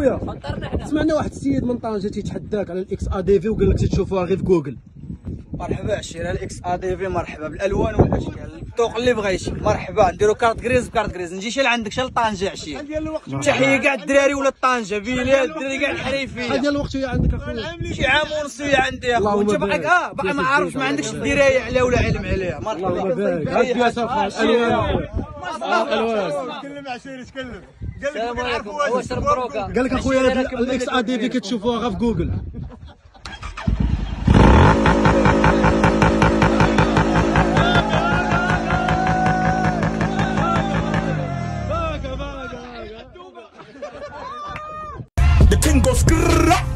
اخويا سمعنا واحد السيد من طنجة تيتحداك على الاكس ا دي في وقال لك تشوفوها غير في جوجل. مرحبا شيرا الاكس ا دي في، مرحبا بالالوان والاشكال، الذوق اللي بغيتي. مرحبا نديرو كارت كريز بكارت كريز، نجي شي لعندك شي لطنجة عشيه. تحيه كاع الدراري ولاد طنجة، فيليا الدراري كاع الحريفيه. شحال ديال الوقت وهي عندك اخويا؟ شي عام ونص وهي عندي يا خويا. انت باقي باقي ما عارفش، ما عندكش درايه عليها ولا علم عليها. مرحبا اللهم بارك. هاد يا صافي الالوان الالوان. تكلم عشيري تكلم. السلام عليكم. هو شرب بروكا. قال لك اخويا الاكس ا دي في كتشوفوها غير في جوجل. The thing goes grrrr.